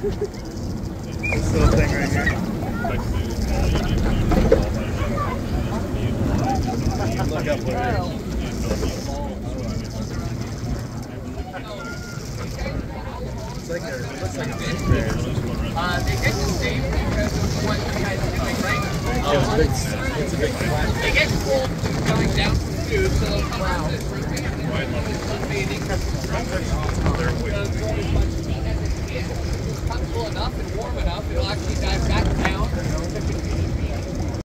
This little thing right here. Look up what it is. It's like a, it looks like a fish bear. They get the same because of what you guys are doing, right? It's a big flat. They get cold coming down from food, so they'll come out this sunbathing. It's comfortable enough and warm enough, it'll actually dive back down.